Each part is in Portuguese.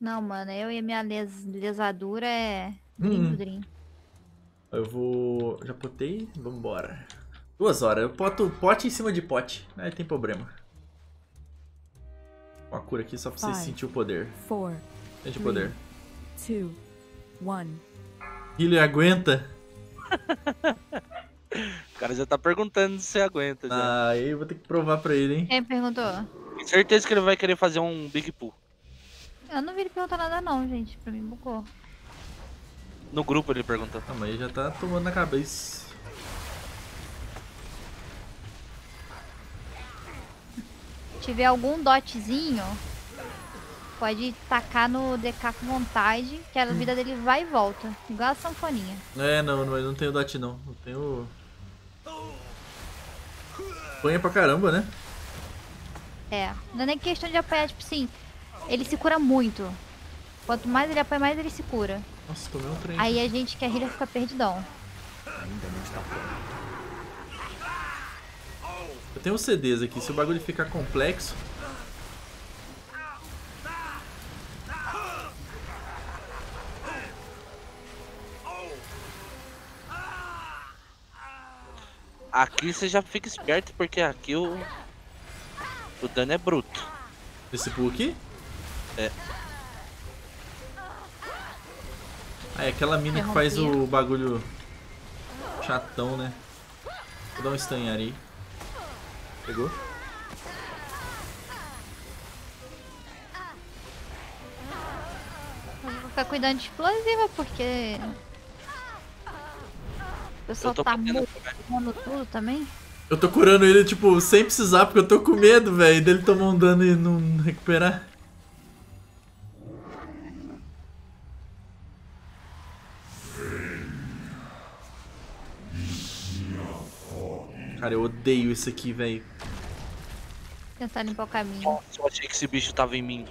Não, mano, eu e a minha lesadura é Dream do Hum, Dream. eu vou... Já potei? Vambora. 2 horas. Eu boto pote em cima de pote. Aí tem problema. Uma cura aqui só pra vocês Five, sentirem o poder. 4, Sente o 3, poder. 2, 1. Healer aguenta? O cara já tá perguntando se você aguenta já. Ah, aí eu vou ter que provar pra ele, hein? Quem perguntou? Tenho certeza que ele vai querer fazer um Big Pull. Eu não vi ele perguntar nada não, gente. Pra mim bugou. No grupo ele perguntou. Ah, mas ele já tá tomando na cabeça. Se tiver algum dotzinho, pode tacar no DK com vontade, que a vida dele vai e volta. Igual a sanfoninha. Eu não tenho dot não. Eu tenho... Apanha pra caramba, né? É. Não é nem questão de apanhar, tipo assim, ele se cura muito. Quanto mais ele apanha, mais ele se cura. Nossa, tomei um trem. Aí a gente que é healer fica perdidão. Eu tenho uns CDs aqui, se o bagulho ficar complexo... Aqui você já fica esperto, porque aqui o dano é bruto. Esse pull aqui? É. Ah, é aquela mina que faz o bagulho chatão, né? Vou dar um stun em aí. Pegou? Eu vou ficar cuidando de explosiva, porque... O pessoal tá morrendo tudo também. Eu tô curando ele, tipo, sem precisar, porque eu tô com medo, velho, dele tomar um dano e não recuperar. Cara, eu odeio isso aqui, velho. Tentar limpar o caminho. Nossa, eu achei que esse bicho tava em mim.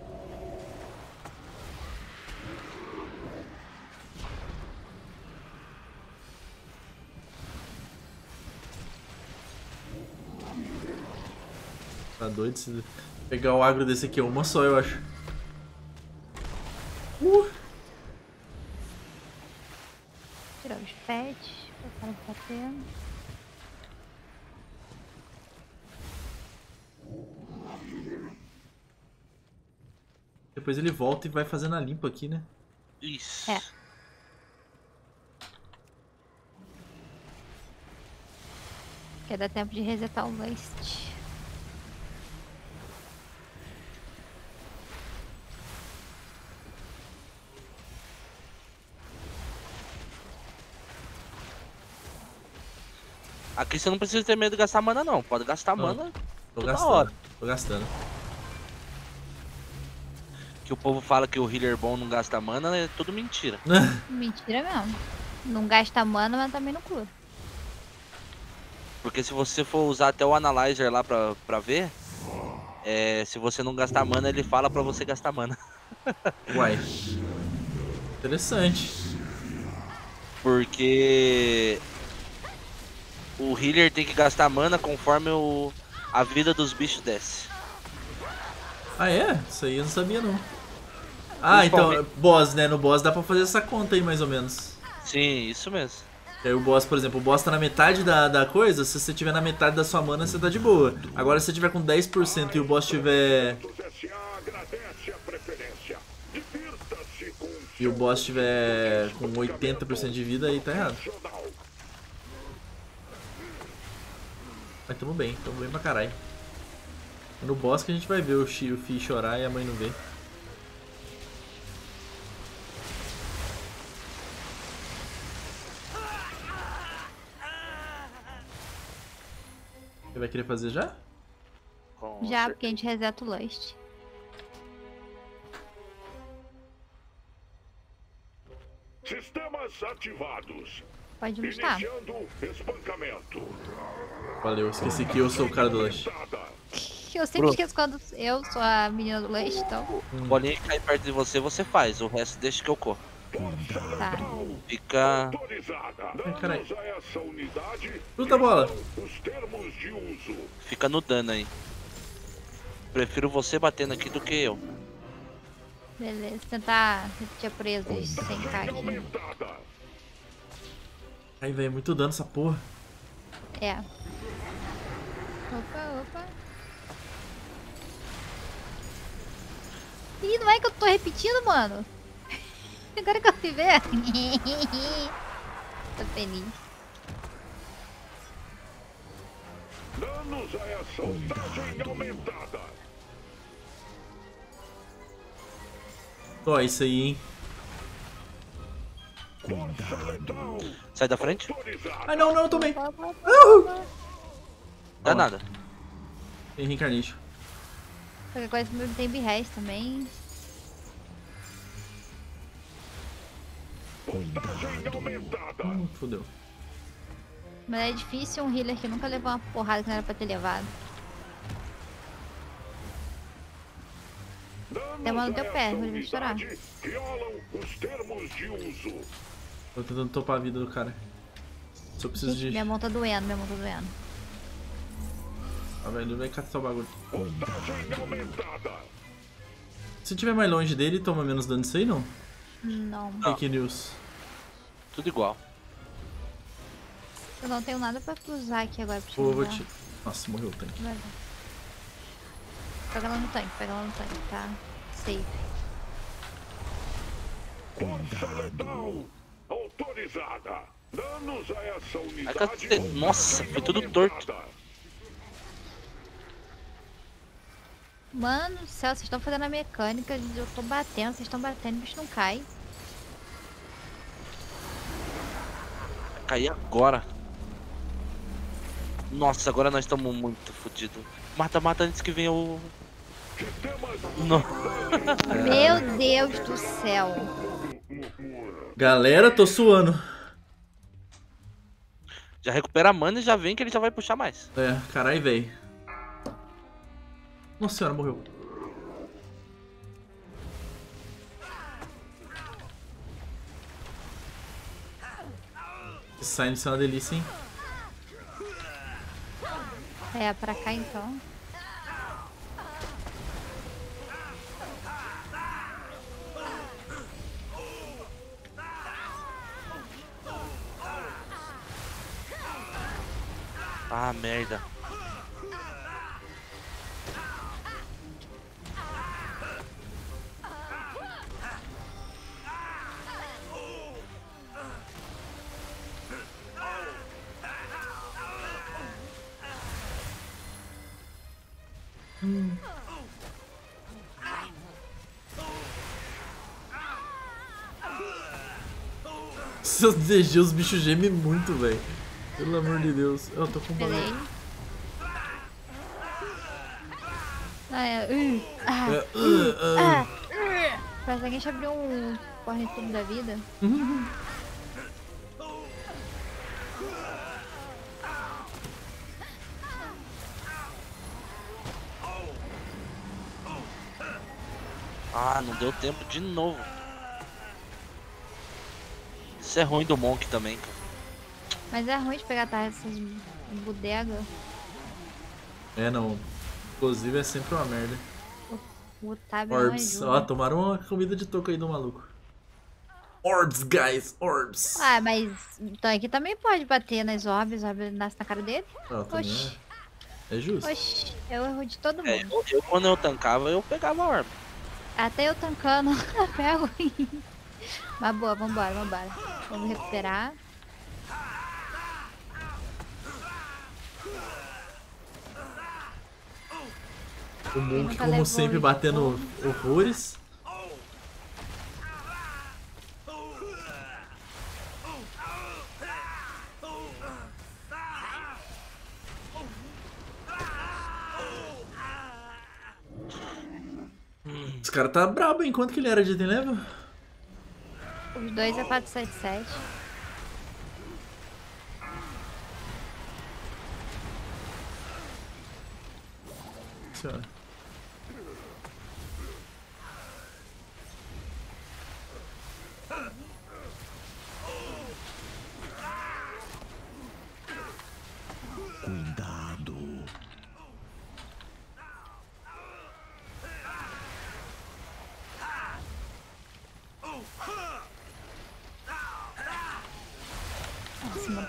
Tá doido? Se pegar o agro desse aqui é uma só, eu acho. Tirar os pets, pra parar de bater. Depois ele volta e vai fazendo a limpa aqui, né? Isso. É. Quer dar tempo de resetar o Lust. Aqui você não precisa ter medo de gastar mana não. Pode gastar Não, mana Tô toda gastando, hora. tô gastando. Que o povo fala que o healer bom não gasta mana, é tudo mentira. Mentira mesmo. Não gasta mana, mas também não cura. Porque se você for usar até o Analyzer lá pra ver, se você não gastar mana, ele fala pra você gastar mana. Uai. Interessante. Porque o healer tem que gastar mana conforme a vida dos bichos desce. Ah, é? Isso aí eu não sabia, não. Ah, então, boss, né? No boss dá pra fazer essa conta aí, mais ou menos. Sim, isso mesmo. E aí o boss, por exemplo, o boss tá na metade da coisa, se você tiver na metade da sua mana, você tá de boa. Agora, se você tiver com 10% e o boss tiver... E o boss tiver com 80% de vida, aí tá errado. Mas tamo bem pra caralho. É no boss que a gente vai ver o Fi chorar e a mãe não vê. Você vai querer fazer já? Já, porque a gente reseta o Lust. Sistemas ativados. Pode listar. Iniciando espancamento. Valeu, esqueci que eu sou o cara do lanche. Eu sempre esqueço quando eu sou a menina do Lust, então. Bolinha que cai perto de você, você faz. O resto deixa que eu corro. Tá. Fica... Ai, caralho. Luta a bola. Fica no dano aí. Prefiro você batendo aqui do que eu. Beleza, tentar repetir a presa sem cair aqui. Aumentada. Aí, velho, muito dano essa porra. É. Opa, opa. Ih, não é que eu tô repetindo, mano? Agora que eu fui ver. Tô feliz. Danos a essa voltagem aumentada. Ó, isso aí, hein. Força letal. Sai da frente. Autorizada. Ai, não, não, eu tomei. Opa, opa. Dá Ó. nada. Tem reencarnation. Qualquer coisa comigo tem B-Res também. Voltagem aumentada. Fodeu. Mas é difícil um healer que nunca levou uma porrada que não era pra ter levado. Danos Demora no a teu essa pé, ele vai estourar. unidade violam os termos de uso. Tô tentando topar a vida do cara. Só preciso Gente, de... minha mão tá doendo, minha mão tá doendo. Ah, velho, ele vai catar o bagulho. Voltagem aumentada. Se tiver mais longe dele, toma menos dano disso aí, não? Não. Fake news. Tudo igual. Eu não tenho nada pra cruzar aqui agora pra te Pô, vou ajudar. te... Nossa, morreu o tanque. Vai, vai. Pega lá no tanque, tá? Safe. Força letal. Autorizada. Danos a essa Ai, unidade. cacete. Nossa, foi tudo torto. Mano do céu, vocês estão fazendo a mecânica, eu tô batendo, vocês estão batendo, o bicho não cai. Cair agora. Nossa, agora nós estamos muito fodidos. Mata, mata antes que venha o... Não. Meu Deus do céu. Galera, tô suando. Já recupera a mana e já vem que ele já vai puxar mais. É, carai, velho. Nossa senhora, morreu. Esse Silence é uma delícia, hein? É, pra cá então. Ah, merda. Seus DG, os bichos gemem muito, velho. Pelo amor de Deus. Eu tô com Peraí. bagulho. Ah, é. Parece que a gente abriu um corre tudo da vida. Ah, não deu tempo de novo. Isso é ruim do Monk também, cara. Mas é ruim de pegar essas bodegas. É, não. Inclusive é sempre uma merda. O tab não Orbs. ajuda. Ó, tomaram uma comida de toco aí do maluco. Orbs, guys. Orbs. Ah, mas o tanque também pode bater nas orbes, a orbe nasce na cara dele. Ah, também Oxi. é justo. Oxi, eu erro de todo É, mundo. quando eu tancava, eu pegava a orb. Até eu tancando, eu pego. Mas boa, vambora, vambora. Vamos recuperar. O Monk, nunca como levou sempre, isso. batendo horrores. Esse cara tá brabo, hein? Quanto que ele era de item level? Os dois é 477. Senhora. Cuidado.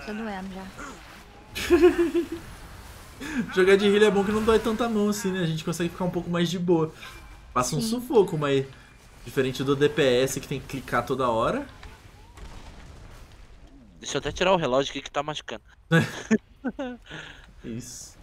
tá doendo já. Jogar de healer é bom que não dói tanta mão assim, né? A gente consegue ficar um pouco mais de boa. Passa um Sim. sufoco, mas diferente do DPS que tem que clicar toda hora. Deixa eu até tirar o relógio aqui que tá machucando. Isso.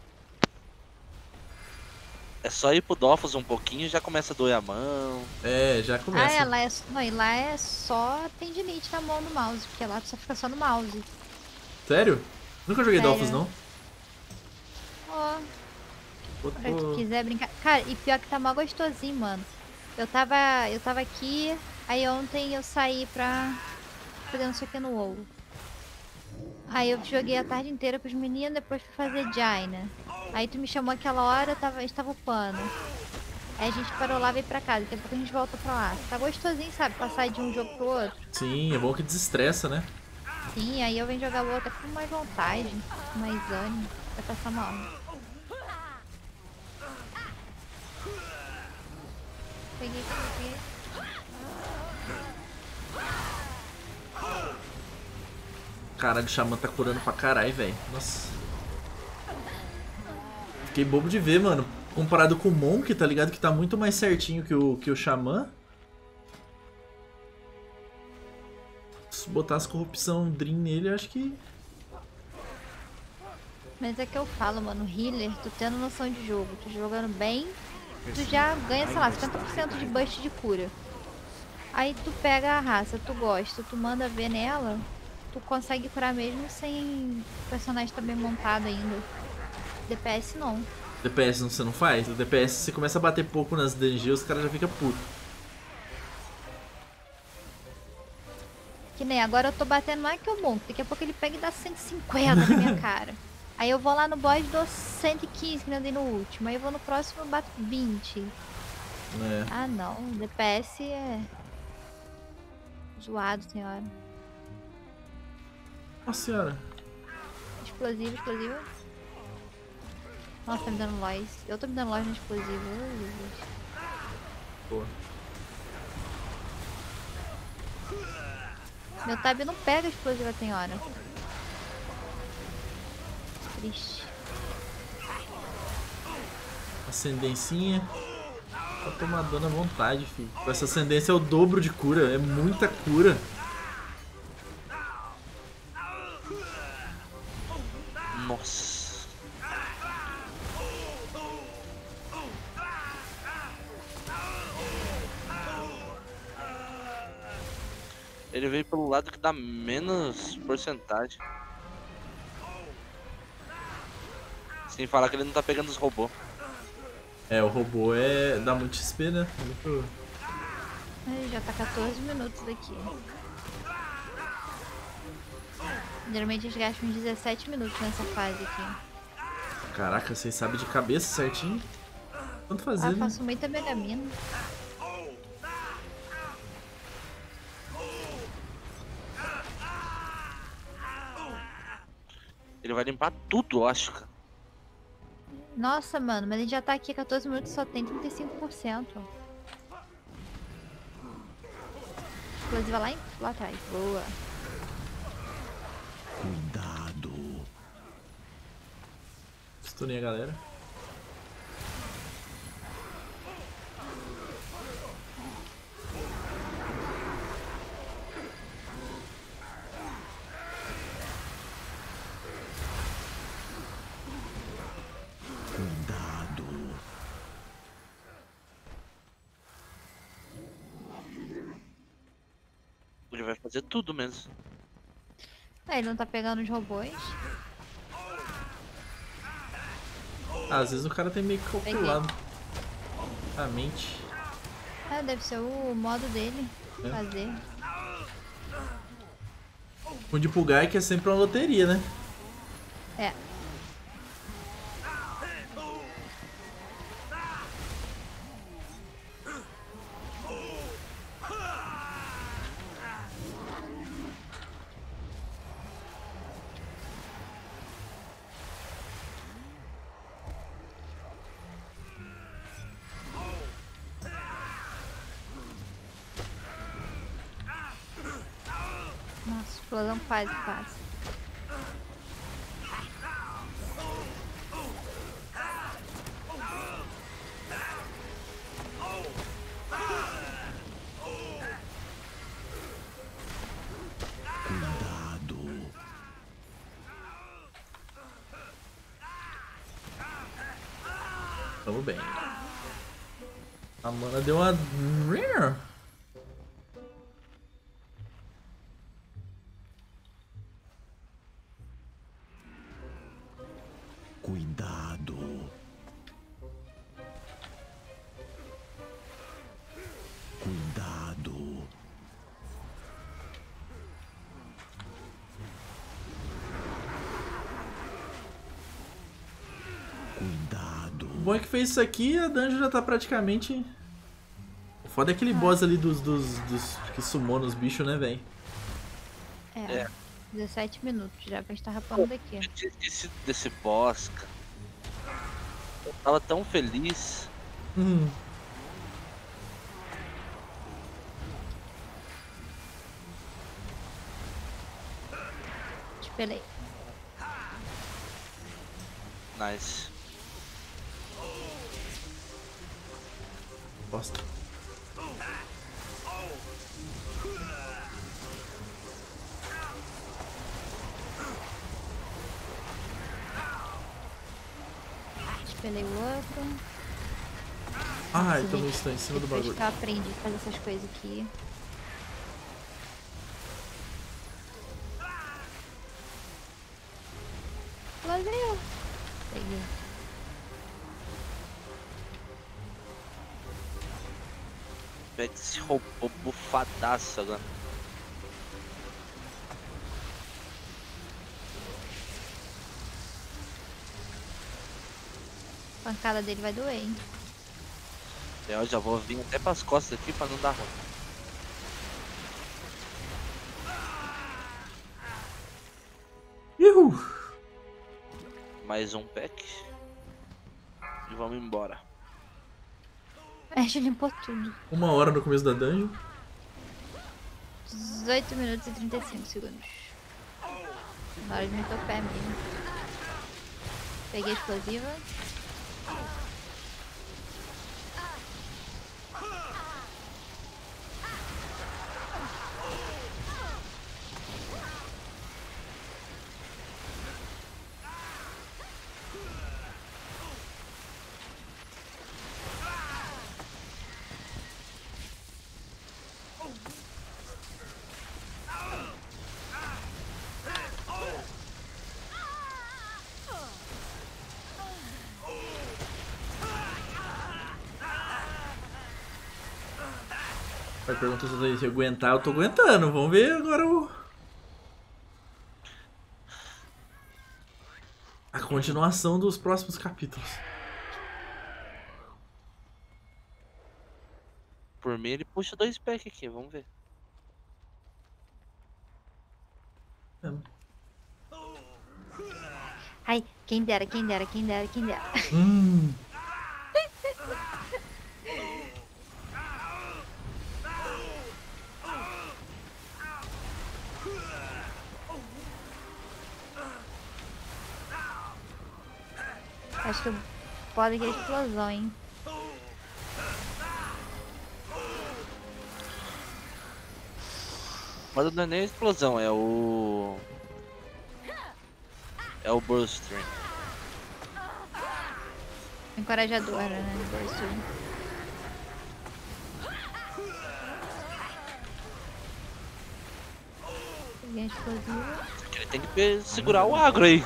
É só ir pro Dofus um pouquinho e já começa a doer a mão. É, já começa. Ah, não, e lá é só tendinite na mão do mouse, porque lá tu só fica só no mouse. Sério? Nunca joguei Sério. Dofus, não. Ó, Pô, pra tu quiser brincar. Cara, e pior que tá mó gostosinho, mano. Eu tava aqui, aí ontem eu saí pra fazer não sei o que no WoW. Aí eu joguei a tarde inteira com os meninos, depois fui fazer Jaina. Aí tu me chamou aquela hora, a gente tava upando. Aí a gente parou lá e veio pra casa, daqui a pouco a gente volta pra lá. Tá gostosinho, sabe? Passar de um jogo pro outro. Sim, é bom que desestressa, né? Sim, aí eu venho jogar o outro com mais vontade, com mais ânimo. Vai passar mal. Peguei. Caralho, o Xamã tá curando pra caralho, velho. Nossa. Fiquei bobo de ver, mano. Comparado com o Monk, tá ligado? Que tá muito mais certinho que o Xamã. Se botasse corrupção Dream nele, eu acho que... Mas é que eu falo, mano, healer, tu tendo noção de jogo, tu jogando bem, tu já ganha, sei lá, 50% de boost de cura. Aí tu pega a raça, tu gosta, tu manda ver nela, tu consegue curar mesmo sem o personagem estar bem montado ainda. DPS não. DPS você não faz? O DPS você começa a bater pouco nas dungeons, os caras já ficam putos. Que nem agora eu tô batendo mais que o bom, daqui a pouco ele pega e dá 150 na minha cara. Aí eu vou lá no boss e dou 115 que nem eu dei no último, aí eu vou no próximo e bato 20. É. Ah não, DPS é zoado, senhora. Nossa senhora. Explosivo. Nossa, tá me dando loss. Eu tô me dando loss no explosivo. Ai, Jesus. Boa. Meu tab não pega explosiva tem hora. Triste. Ascendencinha. Tá tomar dano à vontade, filho. Com essa ascendência é o dobro de cura. É muita cura. Nossa. Ele veio pelo lado que dá menos porcentagem. Sem falar que ele não tá pegando os robôs. É, o robô dá muito XP, né? Muito... Ai, já tá 14 minutos aqui. Geralmente eles gastam uns 17 minutos nessa fase aqui. Caraca, vocês sabem de cabeça certinho? Quanto fazer, Ah, né? faço muita megamina. Ele vai limpar tudo, eu acho, cara. Nossa, mano, mas a gente já tá aqui 14 minutos e só tem 35%. Explosiva lá atrás. Boa. Cuidado. Stunei a galera. Cuidado. Ele vai fazer tudo mesmo. Ele não tá pegando os robôs. Às vezes o cara tem meio que calculado a mente. Ah, deve ser o modo dele É. fazer. O de Pugai que é sempre uma loteria, né? É. Nossa, explosão quase. Tamo bem. A mana deu uma... Cuidado. Cuidado. Cuidado. O bom é que fez isso aqui e a dungeon já tá praticamente... O foda é aquele boss ali dos que sumou nos bichos, né, velho? É. 17 minutos já pra estar rapando daqui. Desse boss, cara. Eu tava tão feliz. Espelei. Nice. Bosta. Espelei o outro. Ai, tomei stun em cima do Depois bagulho. que eu aprendi a fazer essas coisas aqui. Valeu! Peguei. Pega esse robô bufadaço agora. A pancada dele vai doer, hein? Eu já vou vir até pras costas aqui pra não dar ruim. Uhul. Mais um pack. E vamos embora. A gente limpou tudo. 1 hora no começo da dungeon. 18 minutos e 35 segundos. Na hora de meter o pé mesmo. Peguei a explosiva. Vai perguntar se eu aguentar, eu tô aguentando. Vamos ver agora a continuação dos próximos capítulos. Por mim ele puxa 2 packs aqui, vamos ver. Ai, quem dera, quem dera, quem dera, quem dera. Acho que pode que é explosão, hein? Mas não é nem a explosão, é o... É o Burst String. Encorajadora, né? Burst. Peguei a explosiva. Ele tem que segurar o agro aí.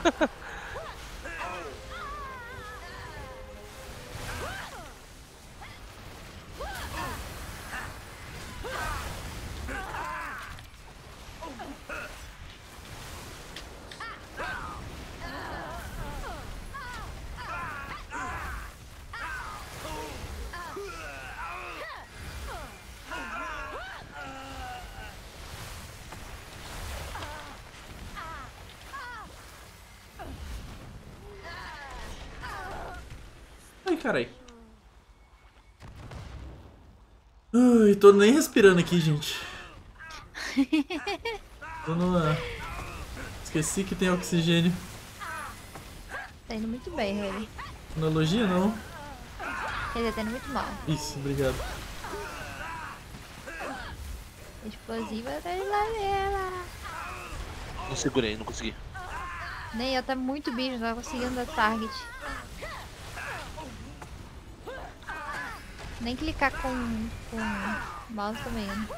Ai, carai. Ai, tô nem respirando aqui, gente. Tô numa... Esqueci que tem oxigênio. Tá indo muito bem, ele. Não elogia, não. Quer dizer, tá indo muito mal. Isso, obrigado. Explosiva da Isabela. Não segurei, não consegui. Nem eu, tá muito bicho, não tava conseguindo dar target. Nem clicar com o mouse também. Né?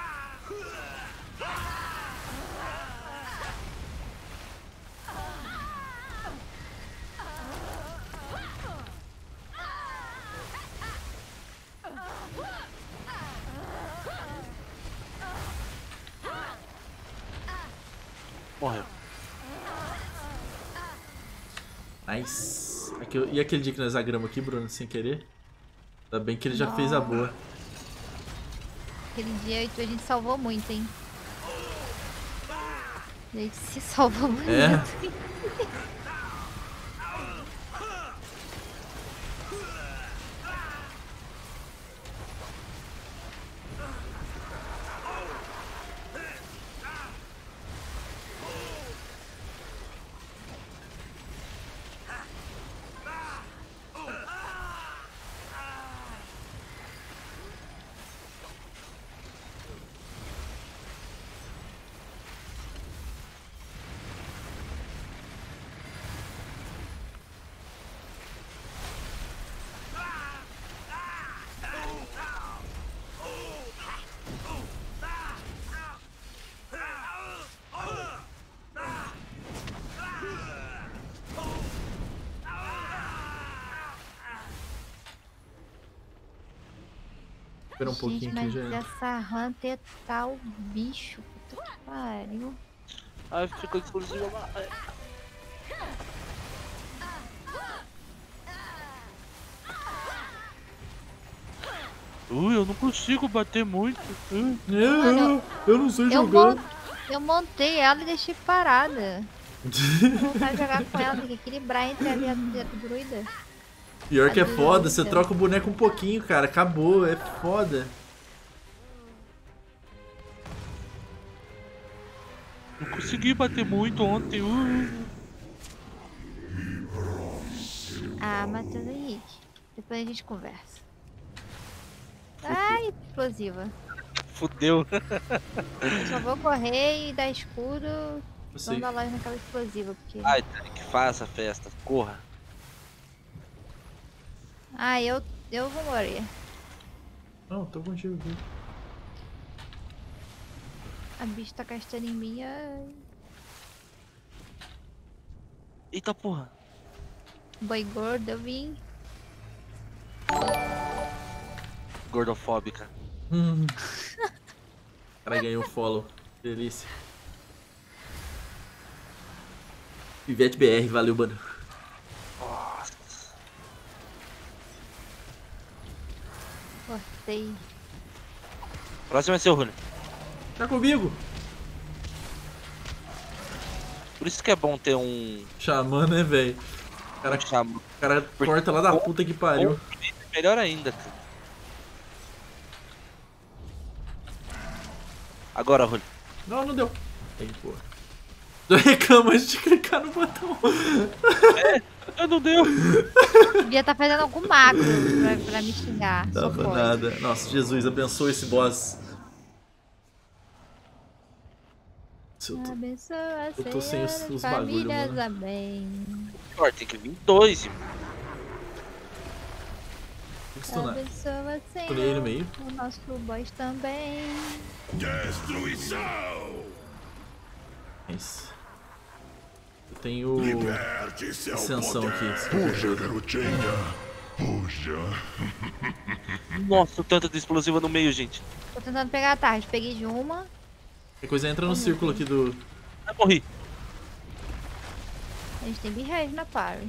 Morreu. Nice. E aquele dia que nós agramos aqui, Bruno, sem querer? Ainda bem que ele já fez a boa. Aquele dia a gente salvou muito, hein? A gente se salvou muito. É. Espera um pouquinho mas aqui já. essa Hunter tá o bicho. Puta que pariu. Ai, ficou exclusivo. Eu não consigo bater muito. Eu não sei jogar. Eu montei ela e deixei parada. Vou voltar a jogar com ela, tem que equilibrar entre a druida. Pior que é foda, você troca o boneco um pouquinho, cara. Acabou, é foda. Não consegui bater muito ontem. Ah, Matheus Henrique. Depois a gente conversa. Ai, explosiva. Fudeu. Eu só vou correr e dar escudo. Você... Vamos dar loja naquela explosiva, porque... Ai, que faça a festa. Corra. Ah, eu vou morrer. Não, tô contigo aqui. A bicha tá castando em mim. Ai. Eita porra. Boi gordo, eu vim. Gordofóbica. O cara ganhou follow. Delícia. Pivete BR, valeu, mano. Cortei. Próximo é seu, Rune. Tá comigo. Por isso que é bom ter um... Xamã, né, velho? O cara corta lá da puta que pariu. Melhor ainda, cara. Agora, Rune. Não deu. Aí, porra. Já reclama de clicar no botão. Não deu. Devia estar fazendo algum macro pra me xingar. Tava Socorro. nada. Nossa, Jesus, abençoa esse boss. Abençoa, eu tô sem os Senhor, bagulho, famílias, mano. amém. Pior, tem que vir dois, irmão. Tem que stunar. Abençoa, Stunei aí no Senhor, meio. o nosso boss também. Destruição! Isso. Eu tenho Liberte seu ascensão poder. aqui. Puxa, garotinha. Puxa. Nossa, o tanto de explosiva no meio, gente. Tô tentando pegar a tarde. Peguei de uma. Qualquer coisa entra no círculo aqui do... Eu morri. A gente tem birrez na party.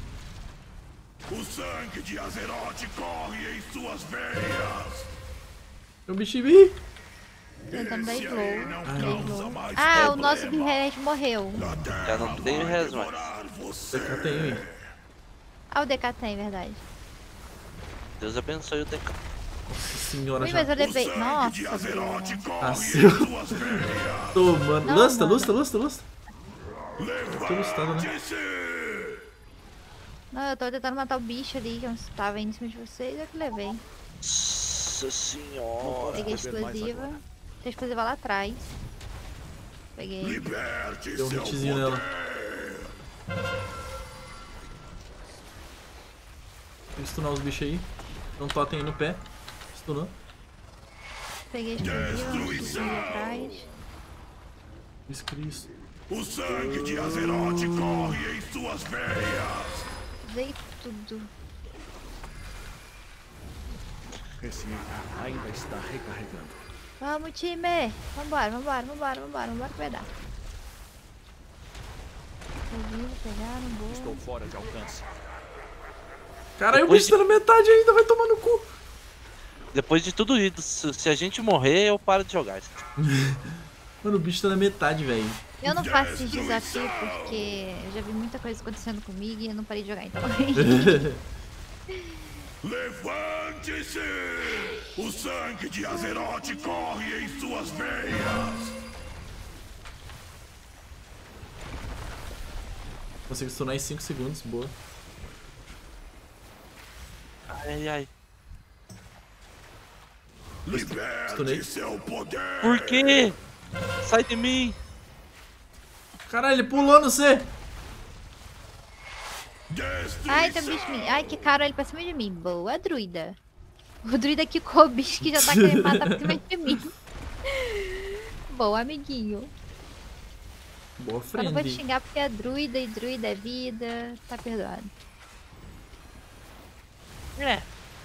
O sangue de Azeroth corre em suas veias. Eu me chibi. Tentando dar Esse slow. aí não causa mais Ah, o problema. nosso birrez morreu. A terra Já não tem vai res mais. devorar você. Eu tenho aí. Ah, o DK tem, verdade. Deus abençoe o DK. Nossa senhora, Ui, já mas eu O levei. sangue Nossa, de Azeroth Bruno. corre Nasceu. em suas veias. tomando. Não, Lusta. mano. Tô lustando, né? Levante-se. Não, eu tô tentando matar o bicho ali, que eu tava indo em cima de vocês, eu que levei. Nossa senhora. Peguei a explosiva. Tem explosiva lá atrás. Peguei. Liberte Deu um seu hitzinho poder. nela. Vou stunar os bichos aí. Tem um totem aí no pé. Stunou. Peguei a explosiva ali atrás. Cristo. O sangue de Azeroth corre em suas veias. Usei tudo. Esse ainda está recarregando. Vamos, time! Vambora que vai dar. Pegaram, boa. Estou fora de alcance. Caralho, o bicho tá na metade ainda, vai tomar no cu. Depois de tudo isso, se a gente morrer, eu paro de jogar. Mano, o bicho tá na metade, velho. Eu não faço esses desafios porque eu já vi muita coisa acontecendo comigo e eu não parei de jogar, então. Levante-se! O sangue de Azeroth corre em suas veias. Consigo stunar em 5 segundos, boa. Ai, ai. Liberte seu poder. Por quê? Sai de mim. Caralho, ele pulou no C. Ai, tem um bicho em mim. Ai, que caro ele pra cima de mim. Boa, druida. O druida quicou o bicho que já tá querendo matar pra cima de mim. Boa, amiguinho. Boa, Eu não vou te friend. xingar porque é druida e druida é vida. Tá perdoado. É.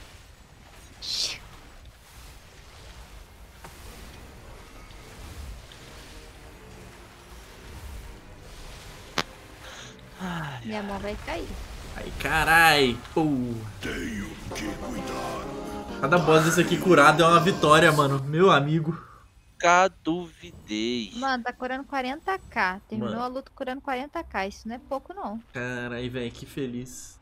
Minha mão vai cair. Ai, carai. Pô. Tenho que cuidar. Cada boss desse aqui curado é uma vitória, mano. Meu amigo. Nunca duvidei. Mano, tá curando 40k. Terminou Mano. a luta curando 40k. Isso não é pouco, não. Carai, velho, que feliz.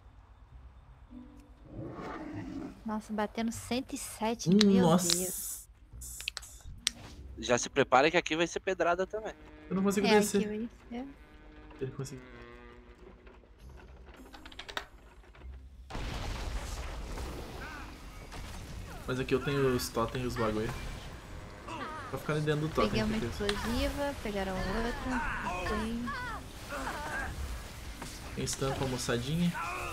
Nossa, batendo 107. Meu Deus. Nossa. Já se prepara que aqui vai ser pedrada também. Eu não consigo É, descer. aqui vai ser. Ele conseguiu. Mas aqui eu tenho os totem e os bagulho. Pra ficar ali dentro do totem. Peguei uma porque- explosiva, pegaram outra. Ok. Tem stun com a moçadinha.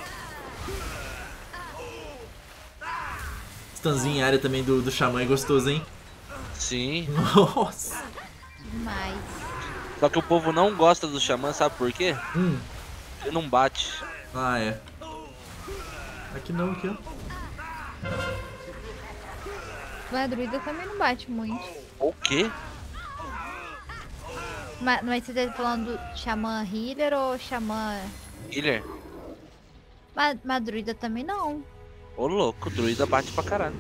Stunzinho em área também do xamã é gostoso, hein? Sim. Nossa. Demais. Só que o povo não gosta do xamã, sabe por quê? Ele não bate. Ah, é. Aqui não, aqui, ó. Mas a druida também não bate muito. O quê? Mas você tá falando do xamã healer ou xamã... Healer? Mas druida também não. Ô louco, o druida bate pra caralho.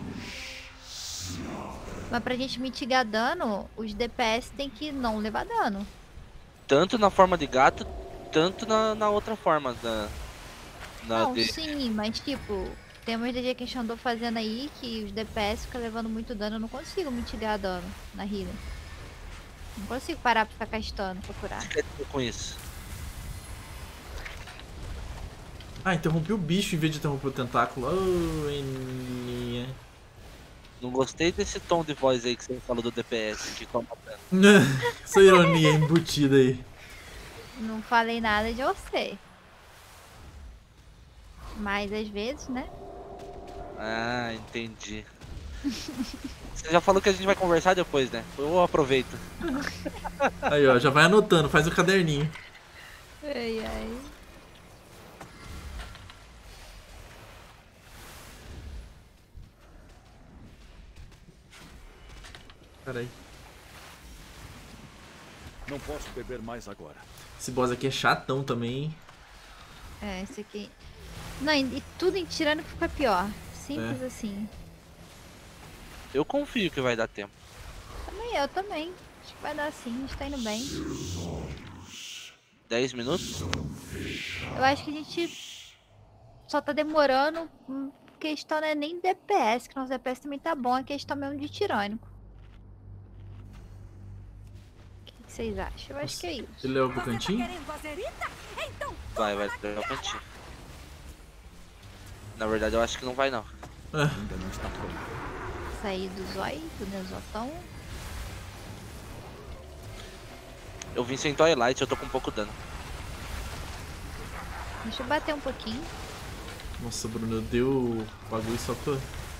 Mas pra gente mitigar dano, os DPS tem que não levar dano. Tanto na forma de gato, tanto na outra forma. Não, sim, mas tipo... Tem umas DG que a gente andou fazendo aí que os DPS ficam levando muito dano. Eu não consigo mitigar dano na healer. Não consigo parar pra ficar castando pra curar. O que quer dizer com isso? Ah, interrompi o bicho em vez de interromper o tentáculo. Oh, Eninha. Não gostei desse tom de voz aí que você falou do DPS que toma dano. Essa ironia embutida aí. Não falei nada de você. Mas às vezes, né? Ah, entendi. Você já falou que a gente vai conversar depois, né? Eu aproveito. Aí, ó, já vai anotando, faz o caderninho. Ai, ai. Peraí. Não posso beber mais agora. Esse boss aqui é chatão também, hein? É, esse aqui. Não, e tudo em tirânico fica pior. Simples assim. Eu confio que vai dar tempo. Também eu também. Acho que vai dar sim, a gente tá indo bem. 10 minutos? Eu acho que a gente só tá demorando. Questão não é nem DPS, que nosso DPS também tá bom, é questão mesmo de tirânico. O que vocês acham? Eu acho que é isso. Ele leva pro cantinho? Vai levar o cantinho. Na verdade, eu acho que não vai, não. Ainda não está pronto. Sair do zóio, do Nesotão. Eu vim sem Twilight, eu tô com pouco dano. Deixa eu bater um pouquinho. Nossa, Bruno, eu dei o bagulho só pra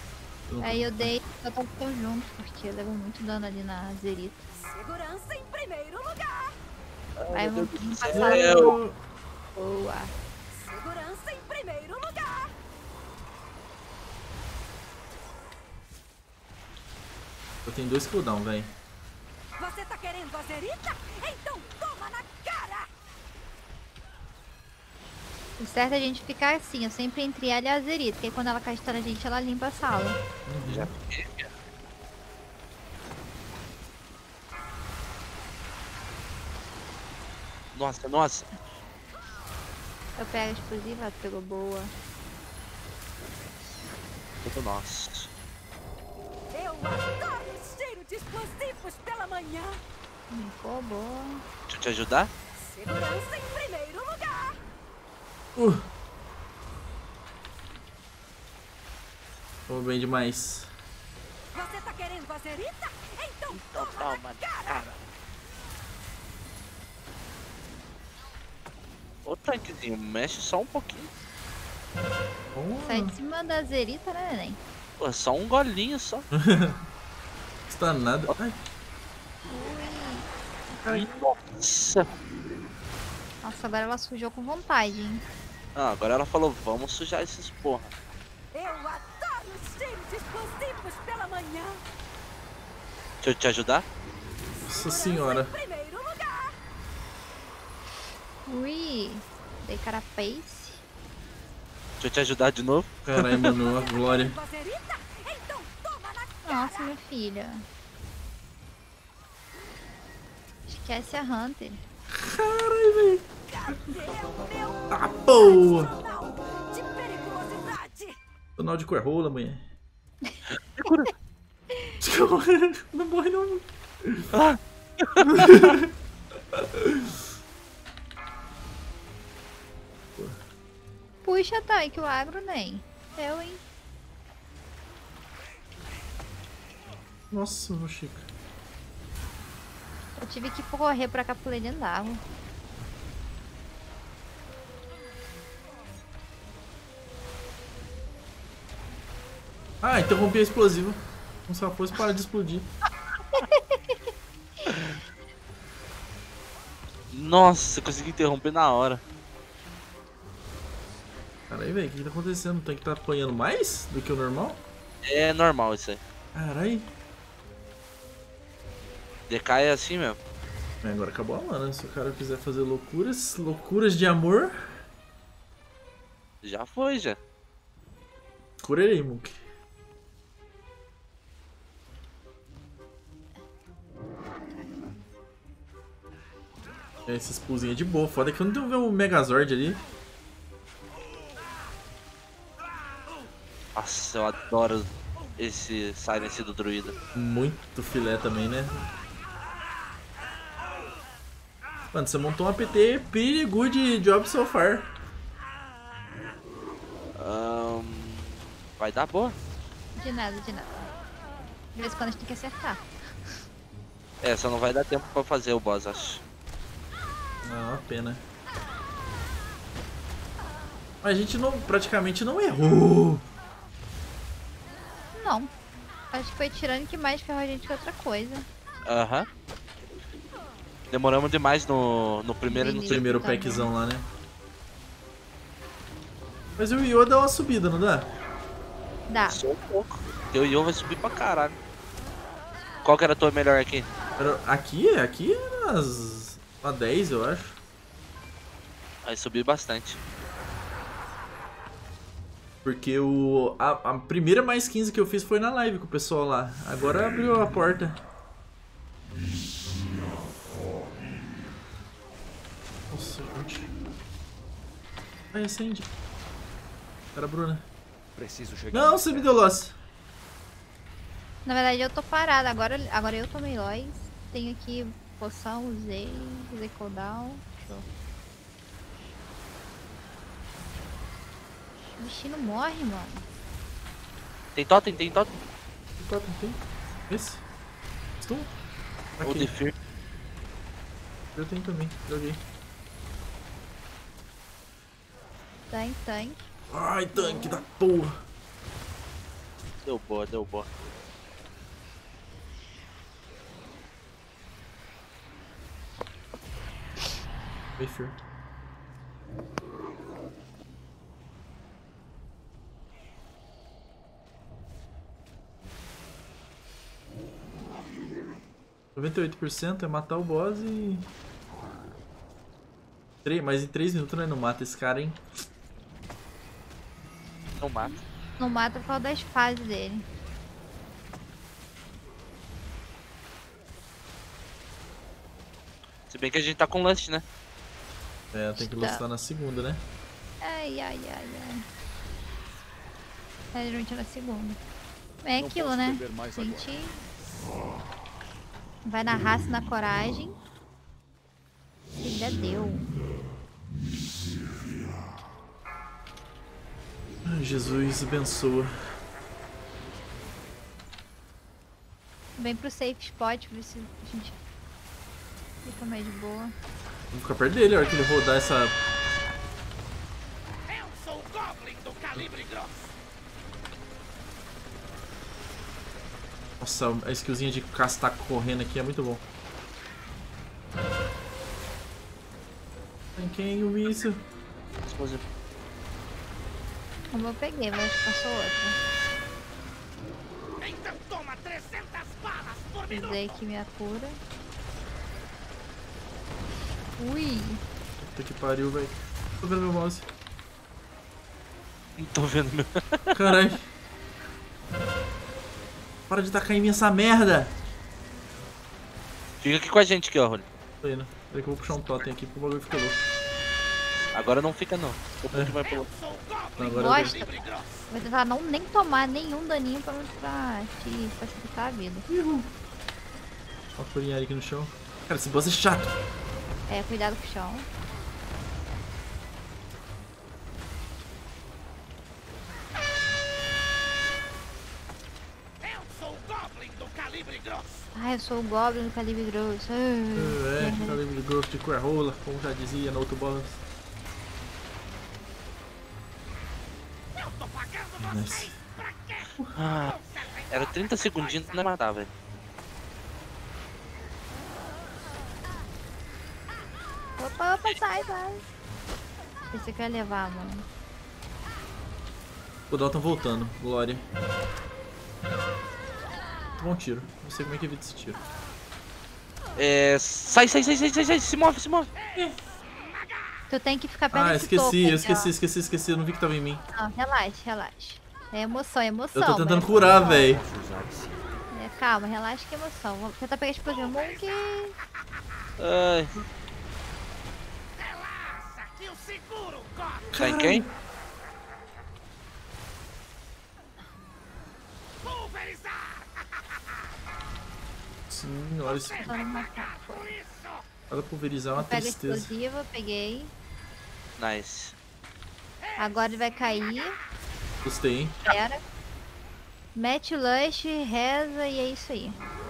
Aí eu dei total conjunto, porque levou muito dano ali na Zerita. Segurança em primeiro lugar. Aí meu vamos Deus do passar. céu. Boa. Segurança em primeiro lugar. Eu tenho 2 cooldown, velho. Você tá querendo a Zerita? Então toma na cara. O certo é a gente ficar assim, eu sempre entre ela e a Zerita, porque aí quando ela castar na gente, ela limpa a sala. Já. Nossa, nossa. Eu pego a explosiva, ela pegou boa. Tudo nosso. Eu adoro o cheiro de explosivos pela manhã. Limpou, boa. Deixa eu te ajudar? Segurança em primeiro lugar. Tô bem demais. Você tá querendo a Zerita? Então Então toma toma na cara. Ô tanquezinho, mexe só um pouquinho. Sai de cima da Zerita, né, neném? Pô, só um golinho só. Está nada. Ai, Ai, nossa. Nossa, agora ela sujou com vontade, hein? Ah, agora ela falou, vamos sujar esses porra. Eu adoro o cheiro de explosivos pela manhã. Deixa eu te ajudar? nossa senhora. Primeiro lugar. Ui, dei carapace. Deixa eu te ajudar de novo? Caralho, mano, a glória. A Zerita? Então toma na cara. Nossa, minha filha. Esquece a Hunter. Caralho, velho. Meu Ah, boa. jornal de periculosidade. Tonal de cor rola, mulher. Cura. Não morre, não. Ah, Puxa, tanque, o agro nem. Eu, hein? Nossa, meu Chico. Eu tive que correr pra cá, pulei dentro da água. Ah, interrompi a explosiva. Como se ela fosse parar de explodir. nossa, consegui interromper na hora. Caralho, velho, o que tá acontecendo? O tanque tá apanhando mais do que o normal? É normal isso aí. Caralho. Decai é assim mesmo. É, agora acabou a mana. Se o cara quiser fazer loucuras, loucuras de amor, Já foi, já. curarei, Mook. Esses pulzinhos de boa. Foda que eu não tenho ver o Megazord ali. Nossa, eu adoro esse silence do druida. Muito filé também, né? Mano, você montou um APT pretty good job so far. Vai dar boa. De nada, de nada. De vez em quando a gente tem que acertar. É, só não vai dar tempo pra fazer o boss, acho. Não, uma pena. Mas a gente não, praticamente não errou. Não. Acho que foi tirando que mais ferrou a gente que outra coisa. Aham. Demoramos demais no primeiro e no Entendi. segundo. Primeiro Tá bom. packzão lá, né? Mas o Io dá uma subida, não dá? Dá. Só um pouco. Teu Yo vai subir pra caralho. Qual que era a tua melhor aqui? Aqui é nas... a 10, eu acho. Vai subir bastante. Porque a primeira mais 15 que eu fiz foi na live com o pessoal lá. Agora abriu a porta. Nossa, gente. Aí, acende. Era a Bruna. Preciso chegar. Não, mais você me perto. deu loss. Na verdade eu tô parada. Agora eu tomei lois. Tenho aqui poção, usei cooldown. Show. O bichinho não morre, mano. Tem totem, tem totem. Tem? Esse? Stun? O Aqui, Defir. eu tenho também. Joguei. Tanque. Ai, tanque da porra. Deu boa, deu boa. Wafer. %98% é matar o boss e... Mas em 3 minutos não mata esse cara, hein? Não mata. Não mata por causa das fases dele. Se bem que a gente tá com lust, né? É, tem que lutar na segunda, né? Ai, ai, ai, ai. É, geralmente é na segunda. É Não aquilo, posso né? beber mais A gente vai na raça e na coragem. Se der, deu. Ai, Jesus abençoa. Vem pro safe spot, ver se a gente fica mais de boa. Vou ficar perto dele a hora que ele rodar essa... Eu sou o Goblin do calibre grosso. Nossa, a skillzinha de castar correndo aqui é muito bom. Tem quem o isso? Explosivo. Como eu peguei, mas acho que passou outra. Então toma 300 balas por minuto. Usei aqui minha cura. Ui! Puta que pariu, velho. Tô vendo meu mouse. Não tô vendo meu. Caralho. Para de tacar em mim essa merda. Fica aqui com a gente aqui, ó, Rony. Tô indo. Peraí que eu vou puxar um totem aqui pro bagulho ficar louco. Agora não fica não. O que vai pro... Não, agora Gosta. eu Vou tentar não nem tomar nenhum daninho pra te facilitar a vida. Ó a curinha aqui no chão. Cara, esse boss é chato. É, cuidado com o chão. Eu sou o Goblin do calibre grosso. Ai, eu sou o Goblin do calibre grosso. É, calibre grosso de cor rola, como já dizia no outro boss. Eu tô pagando Nice. vocês pra quê? Ah, era 30 segundinhos não ia matar, velho. Opa, opa, sai, sai. Você quer levar, mano? O Dalton voltando, glória. Bom tiro, não sei como é que evita esse tiro. É... Sai, se move, se move. Tu tem que ficar perto Ah, desse topo esqueci, aí, eu ó. esqueci, eu não vi que tava em mim. Não, relaxa, relaxa. É emoção, é emoção. Eu tô tentando mas- curar, velho. É, calma, relaxa que é emoção. Vou tentar pegar explosivo Monk. Ai, Relaxa que eu seguro o Goblin. tá em quem? Pulverizar. Sim, olha isso. Tentando matar. Por isso. Cada pulverizar é uma Pega tristeza. explosiva, peguei. Nice. Agora ele vai cair. Gostei, hein? Espera. Mete o lush, reza e é isso aí.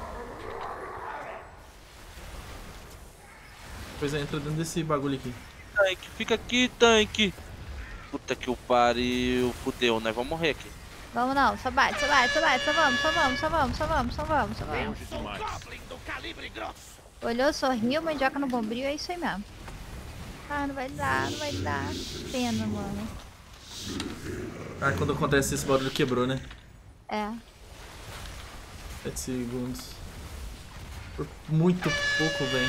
Depois entra dentro desse bagulho aqui. Tanque, fica aqui, tanque. Puta que o pariu. Fudeu, nós vamos morrer aqui. Vamos não, só bate, só bate, só bate, só vamos, só vamos, só vamos, só vamos, só vamos, só vamos. Eu sou o Goblin do calibre grosso. Olhou, sorriu, mandioca no bombril, é isso aí mesmo. Ah, não vai dar, não vai dar. Pena, mano. Ah, quando acontece esse barulho quebrou, né? É. 7 segundos. Por muito pouco, velho.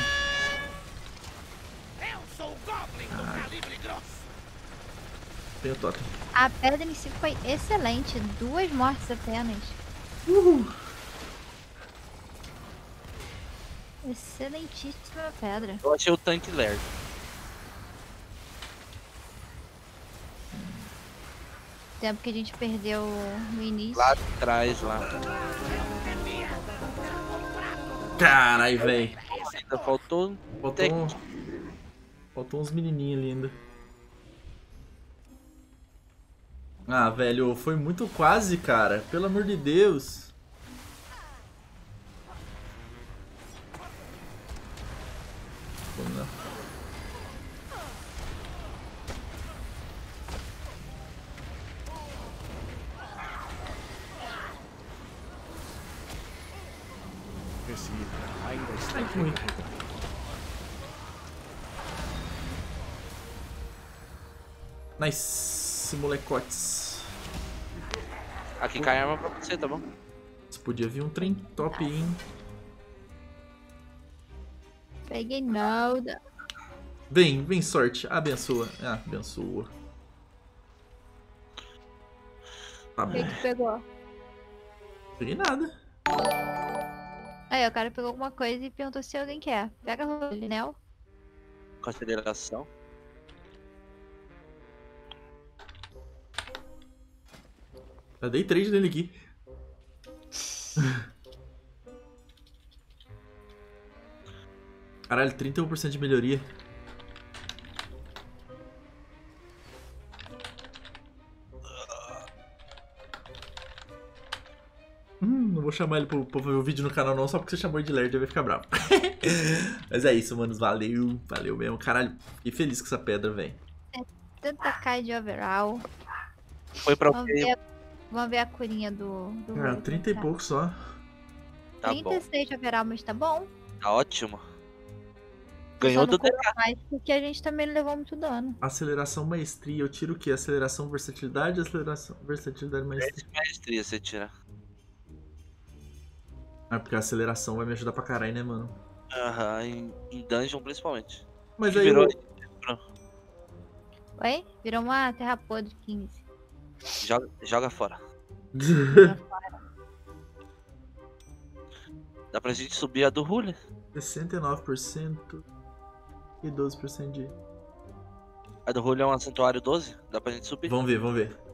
Eu sou o Goblin do calibre grosso. Tem o totem. A pedra em si foi excelente. 2 mortes apenas. Excelentíssima pedra. Eu achei o tanque lerdo. Tempo que a gente perdeu no início. Lá atrás, lá. Carai, velho. Ainda faltou... Faltou uns menininhos ali ainda. Ah, velho, foi muito quase, cara. Pelo amor de Deus. Vamos lá. Esse item ainda está Ai, que ruim. recarregando. Nice, molecotes. Aqui cai arma pra você, tá bom? Isso podia vir um trem top, hein? Peguei nada. Vem, sorte. Abençoa. Ah, abençoa. Tá O bom. que tu pegou? Peguei nada. Aí, o cara pegou alguma coisa e perguntou se alguém quer. Pega o Linel. Consideração. Já dei 3 nele aqui. Caralho, 31% de melhoria. Não vou chamar ele pra ver o vídeo no canal não, só porque você chamou ele de Ler, ele vai ficar bravo. Mas é isso, manos. Valeu mesmo. Caralho, fiquei feliz com essa pedra, velho. Tanta cara de overall. Foi pra Vamos ver a curinha do Ah, Hulk, 30 e tá? pouco só. Tá bom. 36 de overall, mas tá bom. Tá ótimo. Só Ganhou não do curou DK. mais porque a gente também não levou muito dano. Aceleração, maestria. Eu tiro o quê? Aceleração, versatilidade, aceleração, versatilidade, maestria. Maestria você tira. Ah, porque a aceleração vai me ajudar pra caralho, né, mano? Aham, em dungeon principalmente. Mas Que aí virou. Oi? Virou uma terra podre 15. Joga fora. Dá pra gente subir a do Hulk? 69% e 12% de... A do Hulk é um santuário 12? Dá pra gente subir? Vamos ver.